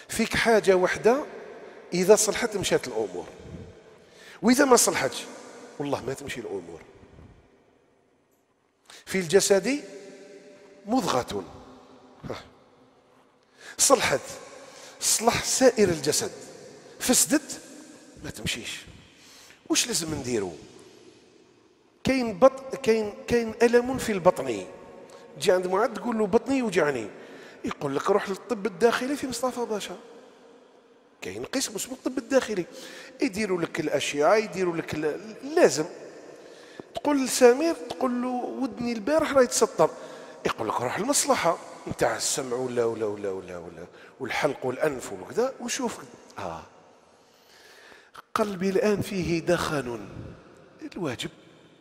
فيك حاجة واحدة إذا صلحت مشات الأمور، وإذا ما صلحتش والله ما تمشي الأمور. في الجسد مضغة، صلحت صلح سائر الجسد، فسدت ما تمشيش. واش لازم نديرو؟ كاين ألم في البطن، تجي عند معد تقول له بطني يوجعني، يقول لك روح للطب الداخلي في مصطفى باشا، كاين قسم اسمه الطب الداخلي، يديروا لك الاشعه، يديروا لك لازم. تقول لسمير، تقول له ودني البارح راه يتسطر، يقول لك روح المصلحه نتاع السمع ولا والحلق والانف وكذا وشوف. قلبي الان فيه دخن، الواجب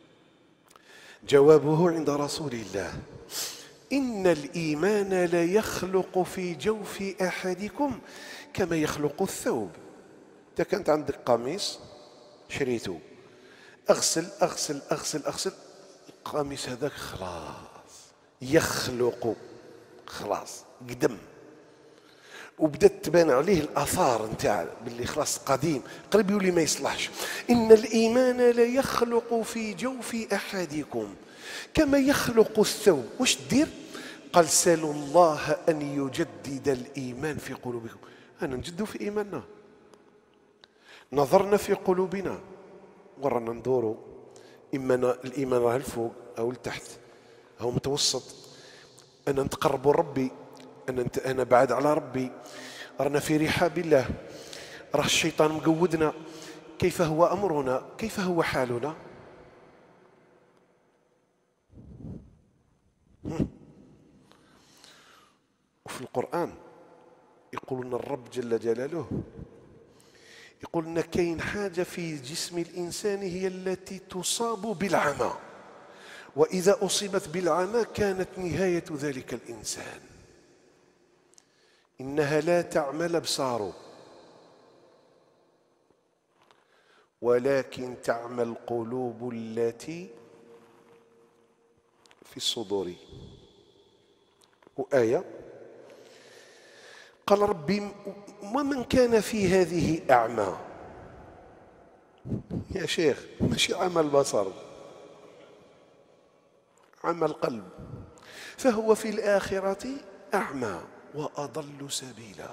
جوابه عند رسول الله: إن الإيمان لا يخلق في جوف أحدكم كما يخلق الثوب. إذا كانت عندك قميص شريته، أغسل أغسل أغسل أغسل، القميص هذاك خلاص يخلق، خلاص قدم، وبدات تبان عليه الآثار نتاع باللي خلاص قديم قريب يولي ما يصلحش. إن الإيمان لا يخلق في جوف أحدكم كما يخلق الثوب. واش دير؟ قال: سالوا الله أن يجدد الإيمان في قلوبكم. أنا نجدوا في إيماننا، نظرنا في قلوبنا ورانا ندوروا، إما الإيمان راه الفوق أو لتحت أو متوسط، أنا نتقرب ربي، أنا بعد على ربي، رانا في رحاب الله، راه الشيطان مقودنا. كيف هو أمرنا؟ كيف هو حالنا؟ وفي القرآن يقول لنا الرب جل جلاله، يقول لنا كاين حاجة في جسم الإنسان هي التي تصاب بالعمى، وإذا أصيبت بالعمى كانت نهاية ذلك الإنسان. إنها لا تعمى الأبصار ولكن تعمى القلوب التي في الصدور. وآية قال ربي: ومن كان في هذه أعمى. يا شيخ ماشي عمى البصر، عمى القلب، فهو في الآخرة أعمى وأضل سبيلا.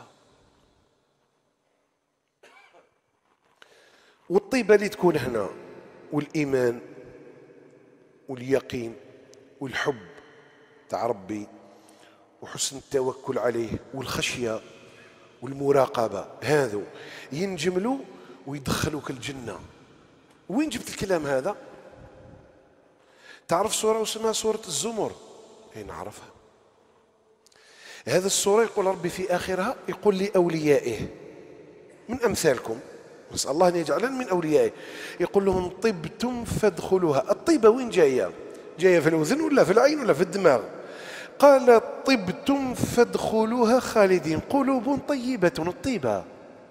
والطيبة اللي تكون هنا، والإيمان واليقين والحب تاع ربي وحسن التوكل عليه والخشية والمراقبة، هذو ينجملوا ويدخلوك الجنة. وين جبت الكلام هذا؟ تعرف سورة اسمها سورة الزمر؟ اي نعرفها. هذا السورة يقول ربي في آخرها، يقول لأوليائه من أمثالكم، نسأل الله أن يجعلنا من أوليائه، يقول لهم: طبتم فادخلوها. الطيبة وين جاية؟ جاية في الأذن ولا في العين ولا في الدماغ؟ قال: طبتم فادخلوها خالدين. قلوب طيبة، الطيبة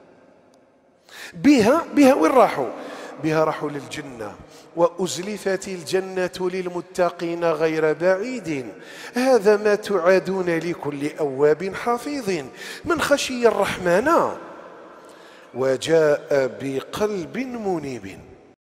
بها وين راحوا؟ بها راحوا للجنة. وأزلفت الجنة للمتقين غير بعيد، هذا ما توعدون لكل أواب حفيظ من خشي الرحمن وجاء بقلب منيب.